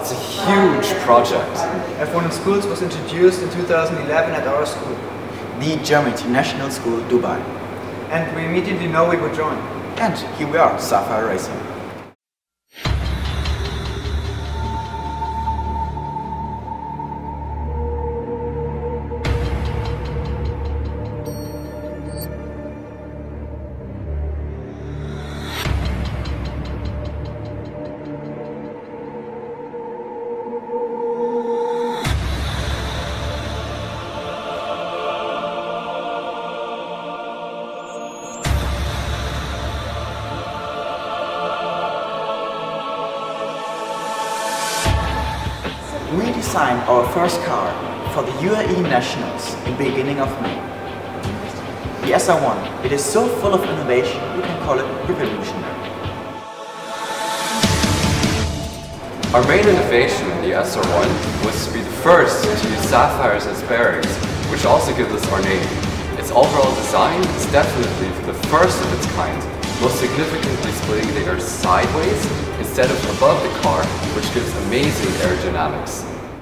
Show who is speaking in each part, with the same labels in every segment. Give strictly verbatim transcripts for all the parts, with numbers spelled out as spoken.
Speaker 1: it's a huge project.
Speaker 2: F one in Schools was introduced in two thousand eleven at our school.
Speaker 3: The German International School, Dubai.
Speaker 2: And we immediately know we would join.
Speaker 3: And here we are, Safire Racing. We designed our first car for the U A E Nationals in the beginning of May. The S R one, it is so full of innovation, you can call it revolutionary.
Speaker 1: Our main innovation in the S R one was to be the first to use sapphires as bearings, which also gives us our name. Its overall design is definitely the first of its kind, most significantly splitting the air sideways instead of above the car, which gives amazing aerodynamics.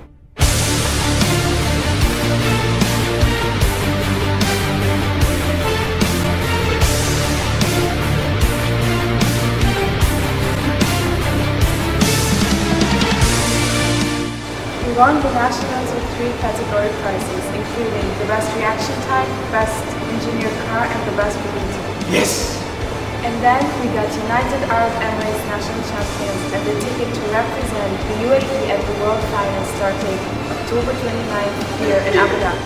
Speaker 4: We won the Nationals with three category prizes, including the Best Reaction Time, Best Engineered Car and the Best Producer.
Speaker 3: Yes!
Speaker 4: And then we got United Arab Emirates National Champions and the ticket to represent the U A E at the World Finals starting October twenty-ninth here in Abu Dhabi.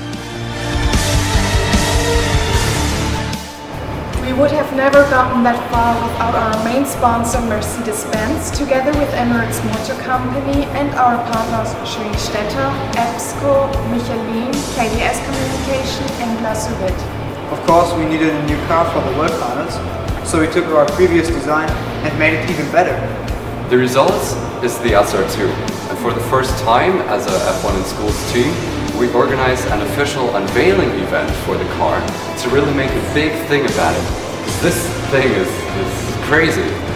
Speaker 5: We would have never gotten that far without our main sponsor Mercedes-Benz, together with Emirates Motor Company and our partners Schwingstetter, EBSCO, Michelin, K D S Communication and La Souvette.
Speaker 2: Of course, we needed a new car for the World Finals, so we took our previous design and made it even better.
Speaker 1: The result is the S R two, and for the first time as a F one in Schools team, we organized an official unveiling event for the car to really make a big thing about it, because this thing is, is crazy.